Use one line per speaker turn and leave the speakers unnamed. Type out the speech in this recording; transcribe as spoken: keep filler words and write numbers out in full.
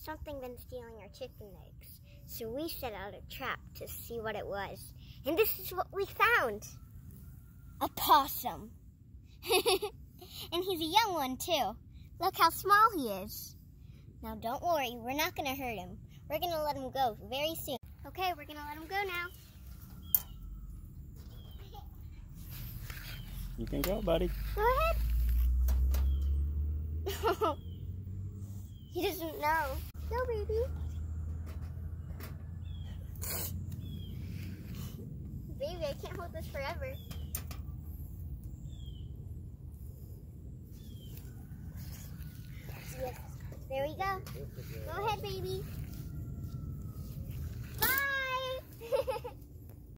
something been stealing our chicken eggs. So we set out a trap to see what it was. And this is what we found. A possum. And he's a young one too. Look how small he is. Now don't worry, we're not going to hurt him. We're going to let him go very soon. Okay, we're going to let him go now.
You can go, buddy.
Go ahead. He doesn't know. Go, baby. Baby, I can't hold this forever. Yes. There we go. Go ahead, baby.